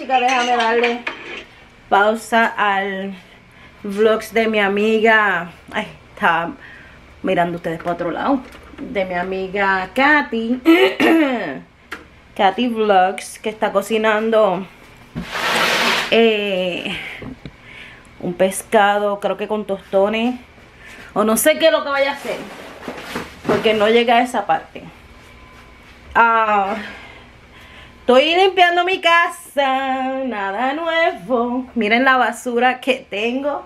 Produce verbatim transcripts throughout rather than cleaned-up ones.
chicas, déjame darle pausa al vlogs de mi amiga. Ay, está mirando ustedes para otro lado. De mi amiga Katy. Katy Vlogs, que está cocinando eh, un pescado, creo que con tostones. O no sé qué es lo que vaya a hacer, porque no llega a esa parte. Ah... Estoy limpiando mi casa, nada nuevo. Miren la basura que tengo.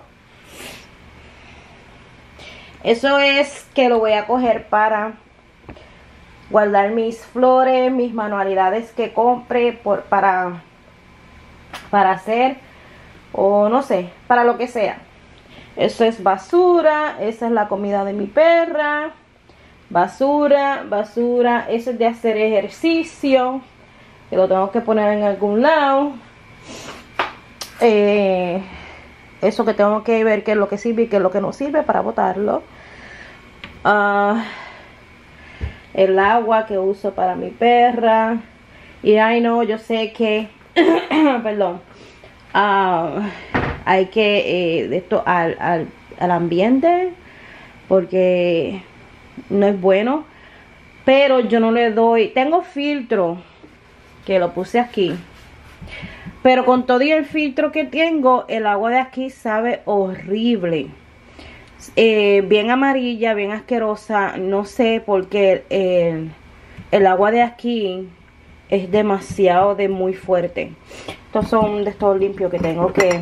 Eso es que lo voy a coger para guardar mis flores, mis manualidades que compre por, para, para hacer, o no sé, para lo que sea. Eso es basura, esa es la comida de mi perra. Basura, basura, eso es de hacer ejercicio. Que lo tengo que poner en algún lado. Eh, eso que tengo que ver qué es lo que sirve y qué es lo que no sirve para botarlo. Uh, el agua que uso para mi perra. Y ay no, yo sé que perdón. Uh, hay que eh, de esto al, al, al ambiente, porque no es bueno. Pero yo no le doy. Tengo filtro que lo puse aquí, pero con todo y el filtro que tengo, el agua de aquí sabe horrible, eh, bien amarilla, bien asquerosa. No sé por qué el, el agua de aquí es demasiado de muy fuerte. Estos son de estos limpios que tengo que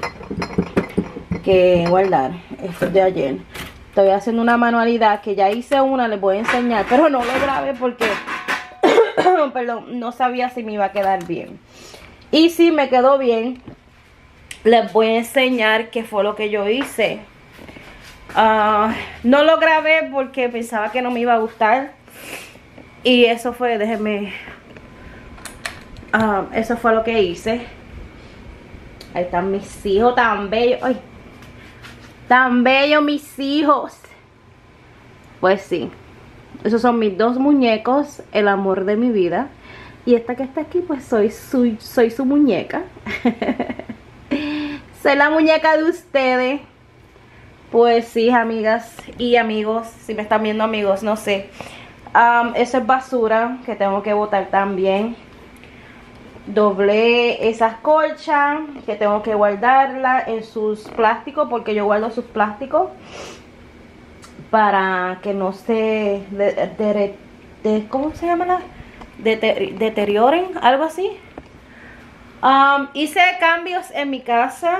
que guardar. Esto es de ayer. Estoy haciendo una manualidad que ya hice una, les voy a enseñar, pero no lo grabé porque perdón, no sabía si me iba a quedar bien. Y si me quedó bien, les voy a enseñar qué fue lo que yo hice. Uh, no lo grabé porque pensaba que no me iba a gustar. Y eso fue, déjenme uh, eso fue lo que hice. Ahí están mis hijos tan bellos. Ay, tan bellos mis hijos. Pues sí, esos son mis dos muñecos, el amor de mi vida. Y esta que está aquí, pues soy su, soy su muñeca. Soy la muñeca de ustedes. Pues sí, amigas y amigos, si me están viendo amigos, no sé. Um, eso es basura que tengo que botar también. Doblé esas colchas que tengo que guardarla en sus plásticos, porque yo guardo sus plásticos para que no se de, de, de, ¿cómo se llama? La? De, de, deterioren, algo así. Um, hice cambios en mi casa.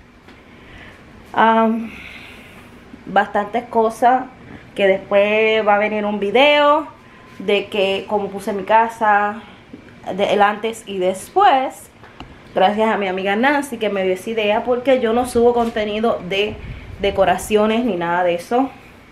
Um, bastantes cosas que después va a venir un video de que cómo puse mi casa, de el antes y después. Gracias a mi amiga Nancy que me dio esa idea, porque yo no subo contenido de decoraciones ni nada de eso.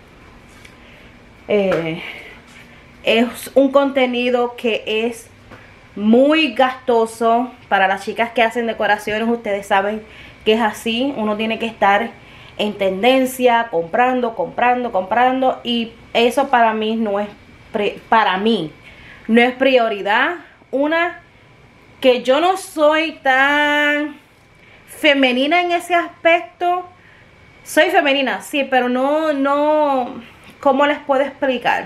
Eh, es un contenido que es muy gastoso para las chicas que hacen decoraciones. Ustedes saben que es así, uno tiene que estar en tendencia, comprando, comprando, comprando, y eso para mí no es para mí no es prioridad. Una, que yo no soy tan femenina en ese aspecto. Soy femenina, sí, pero no, no, ¿cómo les puedo explicar?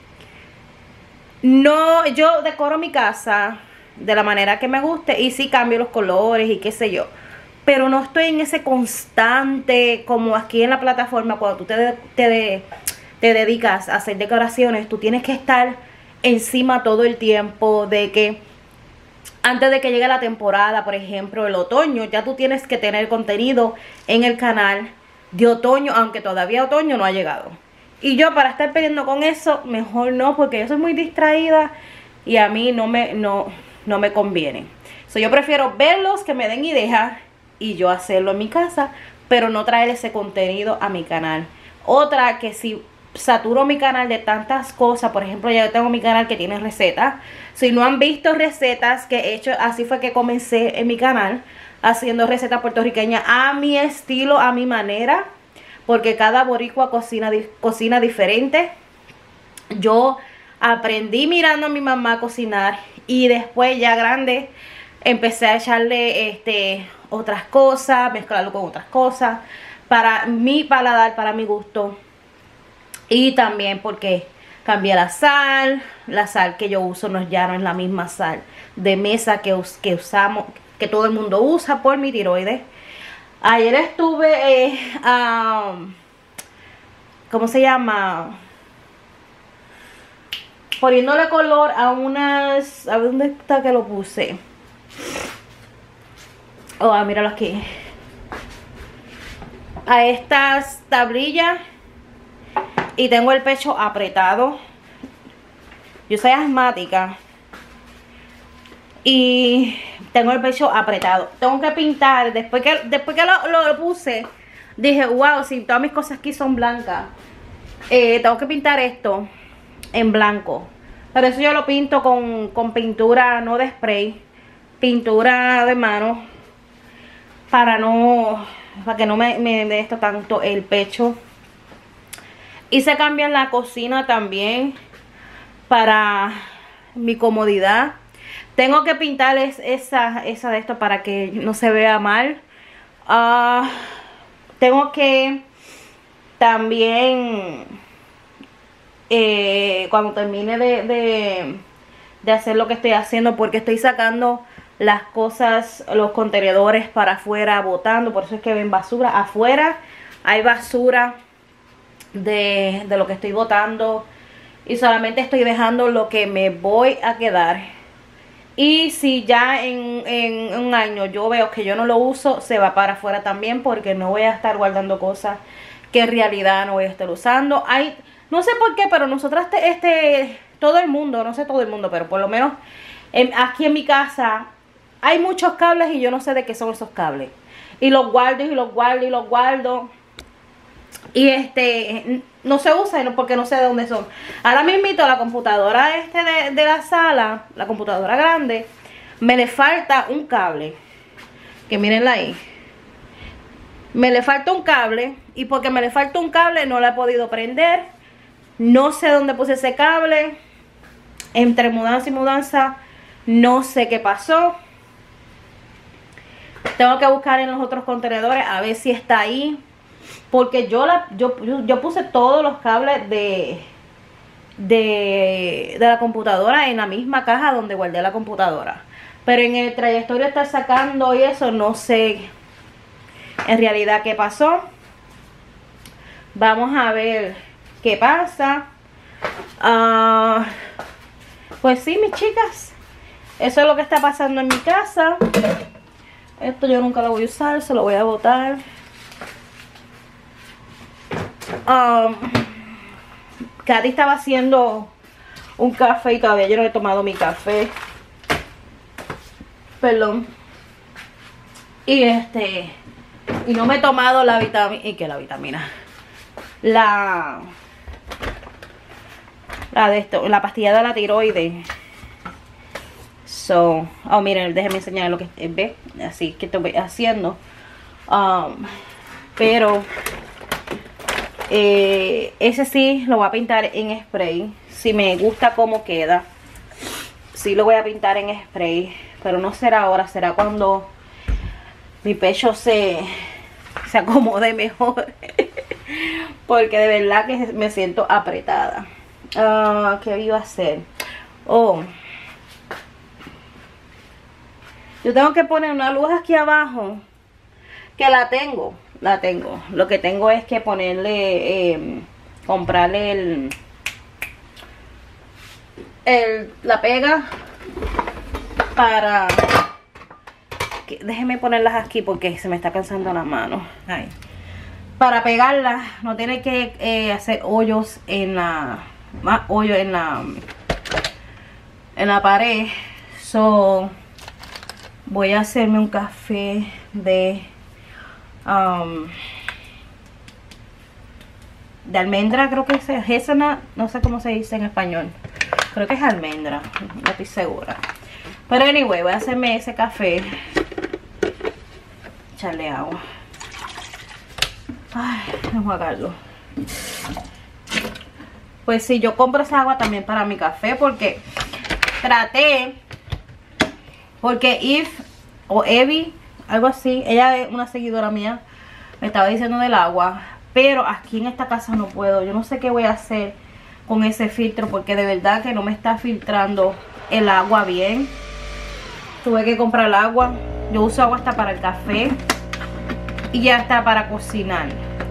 No, yo decoro mi casa de la manera que me guste y sí cambio los colores y qué sé yo, pero no estoy en ese constante como aquí en la plataforma. Cuando tú te, te, te dedicas a hacer decoraciones, tú tienes que estar encima todo el tiempo de que antes de que llegue la temporada, por ejemplo el otoño, ya tú tienes que tener contenido en el canal de otoño, aunque todavía otoño no ha llegado. Y yo, para estar peleando con eso, mejor no, porque yo soy muy distraída y a mí no me, no, no me conviene. So, yo prefiero verlos, que me den ideas y yo hacerlo en mi casa, pero no traer ese contenido a mi canal. Otra, que si saturo mi canal de tantas cosas, por ejemplo, ya yo tengo mi canal que tiene recetas. Si no han visto recetas que he hecho, así fue que comencé en mi canal, haciendo recetas puertorriqueñas a mi estilo, a mi manera, porque cada boricua cocina, cocina diferente. Yo aprendí mirando a mi mamá a cocinar y después ya grande empecé a echarle este, otras cosas, mezclarlo con otras cosas, para mi paladar, para mi gusto. Y también porque cambié la sal, la sal que yo uso no, ya no es la misma sal de mesa que, us, que usamos, que todo el mundo usa por mi tiroides. Ayer estuve, eh, um, ¿cómo se llama? Poniéndole color a unas, a ver dónde está que lo puse. Oh, ah, míralo aquí. A estas tablillas. Y tengo el pecho apretado. Yo soy asmática. Y tengo el pecho apretado. Tengo que pintar. Después que, después que lo, lo, lo puse, dije, wow, si todas mis cosas aquí son blancas. Eh, tengo que pintar esto en blanco. Pero eso yo lo pinto con, con pintura, no de spray. Pintura de mano. Para no... Para que no me, me dé esto tanto el pecho. Y se cambia en la cocina también. Para mi comodidad. Tengo que pintar esa, esa de esto para que no se vea mal. Uh, tengo que también, eh, cuando termine de, de, de hacer lo que estoy haciendo, porque estoy sacando las cosas, los contenedores para afuera, botando. Por eso es que ven basura. Afuera hay basura de, de lo que estoy botando. Y solamente estoy dejando lo que me voy a quedar. Y si ya en, en un año yo veo que yo no lo uso, se va para afuera también, porque no voy a estar guardando cosas que en realidad no voy a estar usando. Hay, no sé por qué, pero nosotras, este, este todo el mundo, no sé todo el mundo, pero por lo menos en, aquí en mi casa hay muchos cables y yo no sé de qué son esos cables. Y los guardo y los guardo y los guardo. Y este, no se usa porque no sé de dónde son. Ahora mismito la computadora este de, de la sala, la computadora grande, me le falta un cable. Que mírenla ahí. Me le falta un cable. Y porque me le falta un cable no la he podido prender. No sé dónde puse ese cable. Entre mudanza y mudanza no sé qué pasó. Tengo que buscar en los otros contenedores a ver si está ahí. Porque yo, la, yo, yo, yo puse todos los cables de, de, de la computadora en la misma caja donde guardé la computadora. Pero en el trayectorio estar sacando y eso, no sé en realidad qué pasó. Vamos a ver qué pasa. Uh, pues sí, mis chicas, eso es lo que está pasando en mi casa. Esto yo nunca lo voy a usar, se lo voy a botar. Um, Katy estaba haciendo un café y todavía yo no he tomado mi café. Perdón. Y este y no me he tomado la vitamina. ¿Y qué la vitamina? La La de esto, la pastilla de la tiroides. So, oh miren, déjenme enseñar lo que ve. Así que estoy haciendo. Um, pero Eh, ese sí lo voy a pintar en spray. Si me gusta cómo queda, sí lo voy a pintar en spray. Pero no será ahora, será cuando mi pecho se, se acomode mejor. Porque de verdad que me siento apretada. uh, ¿Qué iba a hacer? Oh, yo tengo que poner una luz aquí abajo, que la tengo. La tengo. Lo que tengo es que ponerle, eh, comprarle el, el, la pega para, que, déjenme ponerlas aquí porque se me está cansando la mano. Ay. Para pegarlas, no tiene que eh, hacer hoyos en la, más hoyos en la, en la pared. So, voy a hacerme un café de Um, de almendra, creo que es hazelnut, no sé cómo se dice en español, creo que es almendra, no estoy segura, pero anyway, voy a hacerme ese café, echarle agua. Ay, vamos a enjuagarlo. Pues sí, yo compro esa agua también para mi café, porque traté Porque Eve o Evie, algo así, ella es una seguidora mía, me estaba diciendo del agua. Pero aquí en esta casa no puedo. Yo no sé qué voy a hacer con ese filtro, porque de verdad que no me está filtrando el agua bien. Tuve que comprar el agua. Yo uso agua hasta para el café y ya está para cocinar.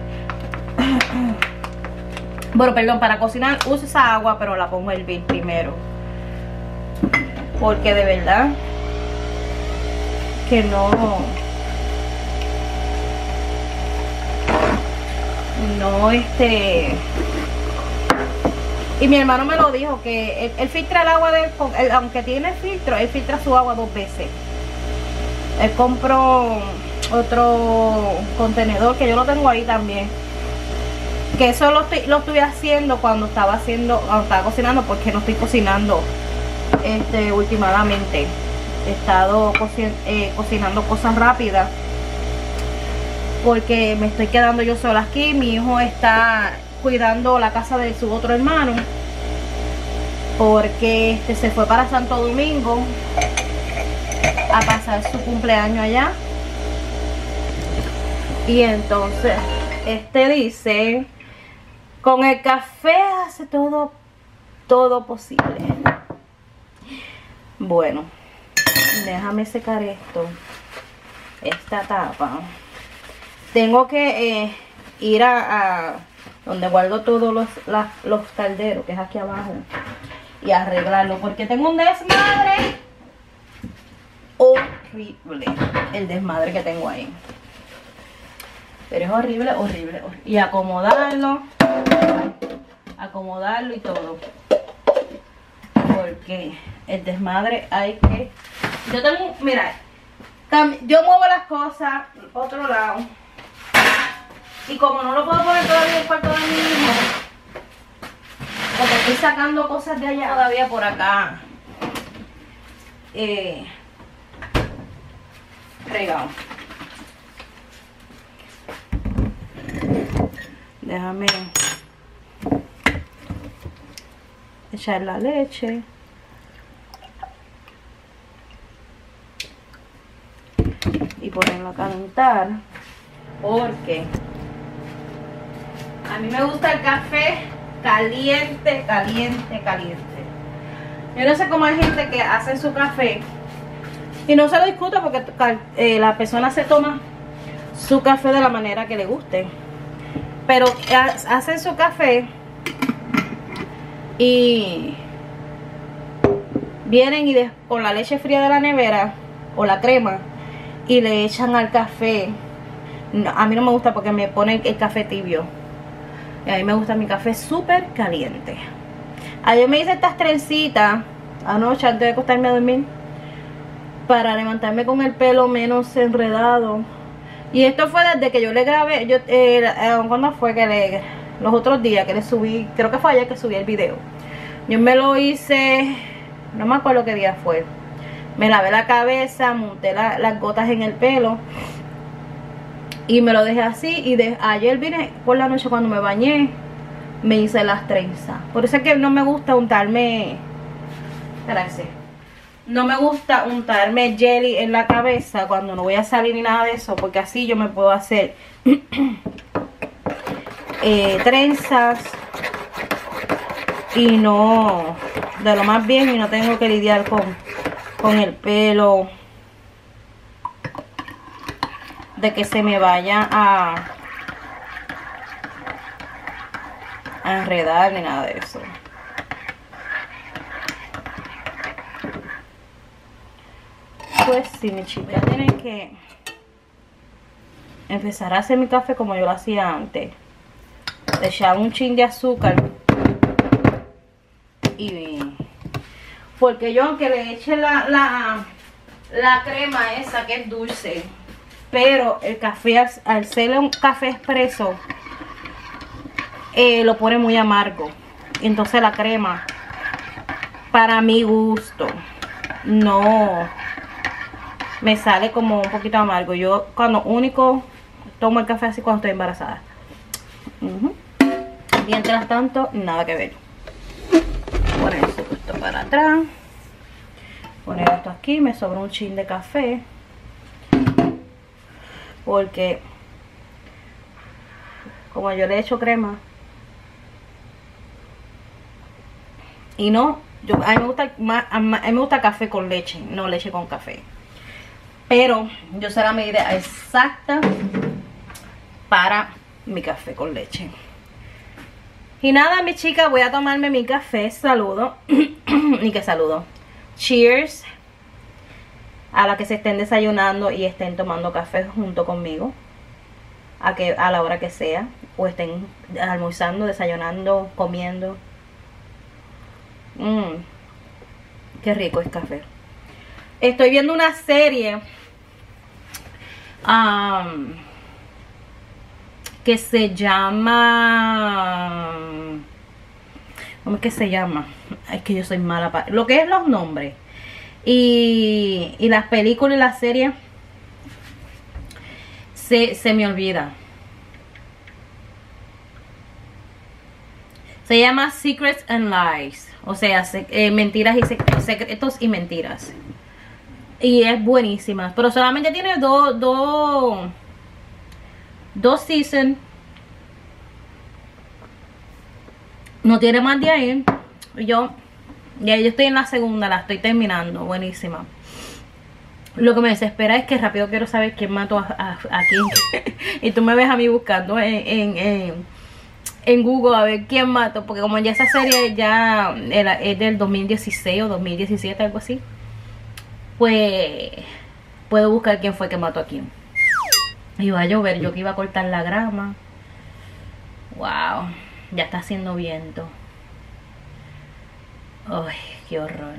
Bueno, perdón, para cocinar uso esa agua, pero la pongo a hervir primero, porque de verdad que no no este y mi hermano me lo dijo, que él, él filtra el agua de él, él, aunque tiene filtro, él filtra su agua dos veces. Él compró otro contenedor que yo lo tengo ahí también, que eso lo estoy, lo estoy haciendo cuando estaba haciendo cuando estaba cocinando, porque no estoy cocinando este últimamente. He estado cocin eh, cocinando cosas rápidas porque me estoy quedando yo sola aquí. Mi hijo está cuidando la casa de su otro hermano, porque este se fue para Santo Domingo a pasar su cumpleaños allá. Y entonces este dice: con el café hace todo todo posible. Bueno, déjame secar esto, esta tapa. Tengo que eh, ir a, a donde guardo todos los, las, los calderos, que es aquí abajo, y arreglarlo, porque tengo un desmadre horrible, el desmadre que tengo ahí. Pero es horrible, horrible, horrible. Y acomodarlo, acomodarlo y todo, porque el desmadre hay que... Yo tengo, mira, yo muevo las cosas por otro lado, y como no lo puedo poner todavía en el cuarto de mi hijo, porque estoy sacando cosas de allá todavía por acá, eh, regado. Déjame echar la leche. Y ponerlo a calentar, porque a mí me gusta el café caliente, caliente, caliente. Yo no sé cómo hay gente que hace su café y no se lo discuto, porque eh, la persona se toma su café de la manera que le guste, pero hacen su café y vienen y de, con la leche fría de la nevera o la crema, y le echan al café. No, a mí no me gusta, porque me ponen el café tibio, y a mí me gusta mi café súper caliente. Ayer me hice estas trencitas anoche antes de acostarme a dormir, para levantarme con el pelo menos enredado. Y esto fue desde que yo le grabé, yo eh, eh, ¿cuándo fue que le, los otros días que le subí? Creo que fue ayer que subí el video. Yo me lo hice, no me acuerdo qué día fue. Me lavé la cabeza, monté la, las gotas en el pelo y me lo dejé así. Y de, ayer vine por la noche, cuando me bañé, me hice las trenzas. Por eso es que no me gusta untarme, espérate, no me gusta untarme jelly en la cabeza cuando no voy a salir ni nada de eso, porque así yo me puedo hacer eh, trenzas y no, de lo más bien, y no tengo que lidiar con con el pelo de que se me vaya a, a enredar ni nada de eso. Pues sí, mi chica, tienen que empezar a hacer mi café como yo lo hacía antes. Le echaba un chin de azúcar y... porque yo, aunque le eche la, la, la crema esa que es dulce, pero el café, al, al ser un café expreso, eh, lo pone muy amargo. Entonces la crema, para mi gusto, no me sale como un poquito amargo. Yo cuando único tomo el café así cuando estoy embarazada. Uh-huh. Mientras tanto, nada que ver. Poner esto para atrás. Poner esto aquí, me sobra un chin de café. Porque como yo le echo crema. Y no, yo, a mí me gusta más, a mí me gusta café con leche, no leche con café. Pero yo sé la medida exacta para mi café con leche. Y nada, mi chica, voy a tomarme mi café. Saludo. Y que saludo. Cheers a la que se estén desayunando y estén tomando café junto conmigo. A, que, a la hora que sea. O estén almorzando, desayunando, comiendo. Mmm. Qué rico es café. Estoy viendo una serie um, que se llama... ¿Cómo es que se llama? Es que yo soy mala para... Lo que es los nombres. Y, y las películas y las series se, se me olvida. Se llama Secrets and Lies. O sea, se, eh, mentiras y sec secretos y mentiras. Y es buenísima. Pero solamente tiene dos dos dos seasons. No tiene más de ahí. Yo ya yo estoy en la segunda, la estoy terminando. Buenísima. Lo que me desespera es que rápido quiero saber quién mató a, a, a quién. Y tú me ves a mí buscando en, en, en en Google a ver quién mató, porque como ya esa serie ya era, es del dos mil dieciséis o dos mil diecisiete, algo así, pues puedo buscar quién fue que mató a quién. Y va a llover, yo que iba a cortar la grama. Wow, ya está haciendo viento. Ay, qué horror.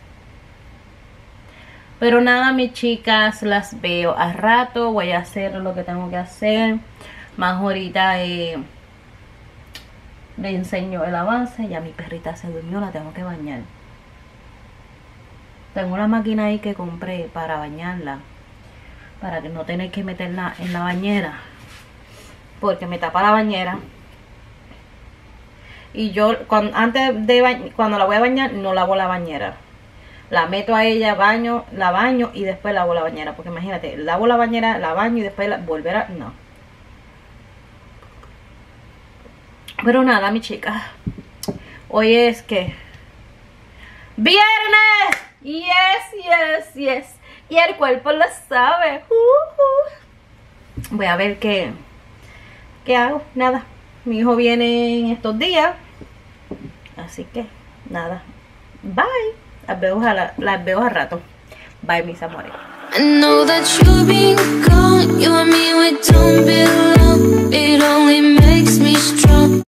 Pero nada, mis chicas, las veo a rato. Voy a hacer lo que tengo que hacer. Más ahorita eh, le enseño el avance. Ya mi perrita se durmió, la tengo que bañar. Tengo una máquina ahí que compré para bañarla, para que no tener que meterla en la bañera, porque me tapa la bañera. Y yo cuando, antes de bañ cuando la voy a bañar, no lavo la bañera. La meto a ella, baño, la baño y después lavo la bañera. Porque imagínate, lavo la bañera, la baño y después la, volver a... No. Pero nada, mi chica. Hoy es que... ¡Viernes! Yes, yes, yes. Y el cuerpo lo sabe. Uh, uh. Voy a ver qué... ¿Qué hago? Nada. Mi hijo viene en estos días. Así que, nada. Bye. Las veo a, la, las veo a rato. Bye, mis amores. I know that you've been gone. You and me, we don't be